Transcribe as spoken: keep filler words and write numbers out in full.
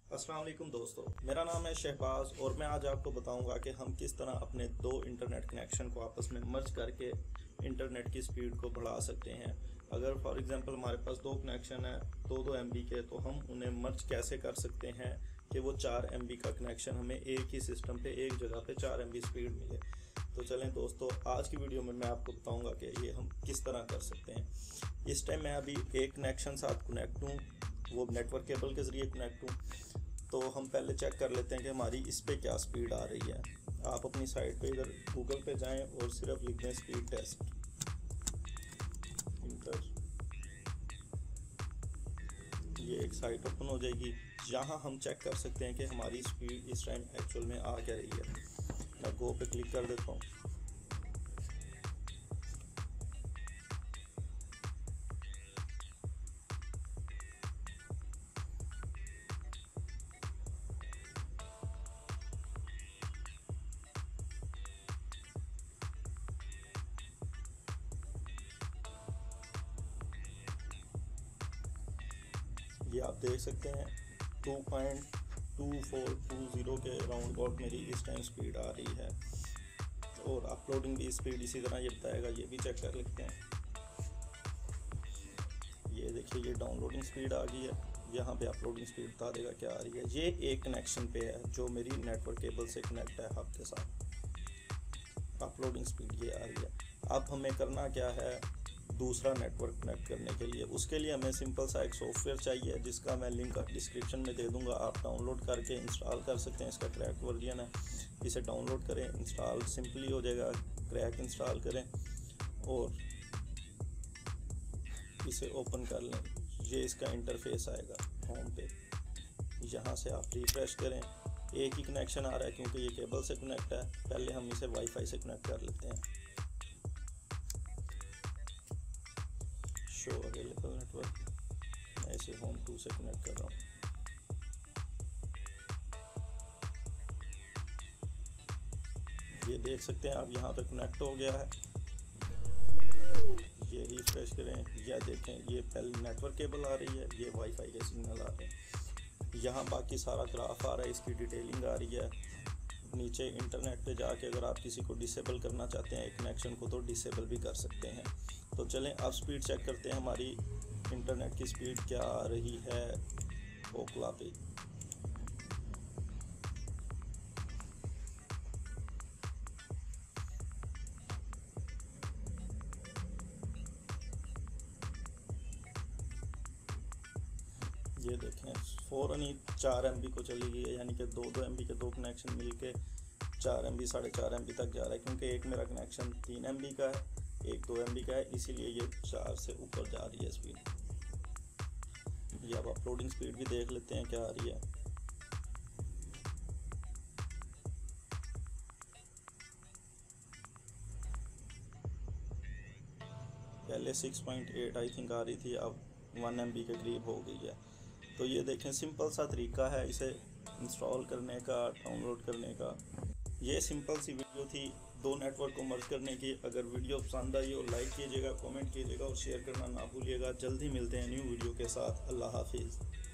अस्सलाम वालेकुम दोस्तों, मेरा नाम है शहबाज और मैं आज आपको बताऊंगा कि हम किस तरह अपने दो इंटरनेट कनेक्शन को आपस में मर्ज करके इंटरनेट की स्पीड को बढ़ा सकते हैं। अगर फॉर एग्जांपल हमारे पास दो कनेक्शन है दो दो एम बी के, तो हम उन्हें मर्ज कैसे कर सकते हैं कि वो चार एम बी का कनेक्शन हमें एक ही सिस्टम पे एक जगह पे चार एम बी स्पीड मिले। तो चलें दोस्तों, आज की वीडियो में मैं आपको बताऊंगा कि ये हम किस तरह कर सकते हैं। इस टाइम मैं अभी एक कनेक्शन साथ कनेक्ट हूँ, वो नेटवर्क केबल के ज़रिए कनेक्ट हूँ। तो हम पहले चेक कर लेते हैं कि हमारी इस पे क्या स्पीड आ रही है। आप अपनी साइट पे इधर गूगल पे जाएं और सिर्फ लिख दें स्पीड टेस्ट इंटर, ये एक साइट ओपन हो जाएगी। यहाँ हम चेक कर सकते हैं कि हमारी स्पीड इस टाइम एक्चुअल में आ क्या रही है। मैं गो पे क्लिक कर देता हूँ। ये आप देख सकते हैं two point two four two zero के राउंड अबाउट मेरी इस टाइम स्पीड आ रही है। और अपलोडिंग भी स्पीड इसी तरह ये बताएगा, ये भी चेक कर लेते हैं। ये देखिए, ये डाउनलोडिंग स्पीड आ गई है, यहाँ पे अपलोडिंग स्पीड बता देगा क्या आ रही है। ये एक कनेक्शन पे है जो मेरी नेटवर्क केबल से कनेक्ट है हब के साथ। अपलोडिंग स्पीड ये आ रही है। अब हमें करना क्या है, दूसरा नेटवर्क कनेक्ट करने के लिए उसके लिए हमें सिंपल सा एक सॉफ्टवेयर चाहिए जिसका मैं लिंक डिस्क्रिप्शन में दे दूंगा। आप डाउनलोड करके इंस्टॉल कर सकते हैं। इसका क्रैक वर्जन है, इसे डाउनलोड करें, इंस्टॉल सिंपली हो जाएगा। क्रैक इंस्टॉल करें और इसे ओपन कर लें। ये इसका इंटरफेस आएगा होम पे। यहाँ से आप रिफ्रेश करें। एक ही कनेक्शन आ रहा है क्योंकि ये केबल से कनेक्ट है। पहले हम इसे वाईफाई से कनेक्ट कर लेते हैं। शो अवेलेबल नेटवर्क, मैं इसे होम टू से कनेक्ट कर रहा हूँ। ये देख सकते हैं आप, यहाँ पे कनेक्ट हो गया है। ये रिफ्रेश करें, यह देखें, ये पहले नेटवर्क केबल आ रही है, ये वाईफाई के सिग्नल आ रहे हैं। यहाँ बाकी सारा ग्राफ आ रहा है, इसकी डिटेलिंग आ रही है। नीचे इंटरनेट पे जाके अगर आप किसी को डिसेबल करना चाहते हैं एक कनेक्शन को, तो डिसेबल भी कर सकते हैं। तो चलें अब स्पीड चेक करते हैं, हमारी इंटरनेट की स्पीड क्या आ रही है ओकला पे। ये देखें, फ़ौरन ही चार एम बी को चली गई है, यानी कि दो दो एम बी के दो कनेक्शन मिलके चार एम बी साढ़े चार एम बी तक जा रहा है। क्योंकि एक मेरा कनेक्शन तीन एम बी का है, एक दो एम बी का है, इसीलिए ये चार से ऊपर जा रही है स्पीड। ये अब अपलोडिंग स्पीड भी देख लेते हैं क्या आ रही है। पहले six point eight I think आ रही थी, अब वन एम बी के करीब हो गई है। तो ये देखें, सिंपल सा तरीका है इसे इंस्टॉल करने का, डाउनलोड करने का। ये सिंपल सी वीडियो थी दो नेटवर्क को मर्ज करने की। अगर वीडियो पसंद आई हो लाइक कीजिएगा, कमेंट कीजिएगा और शेयर करना ना भूलिएगा। जल्दी मिलते हैं न्यू वीडियो के साथ। अल्लाह हाफिज़।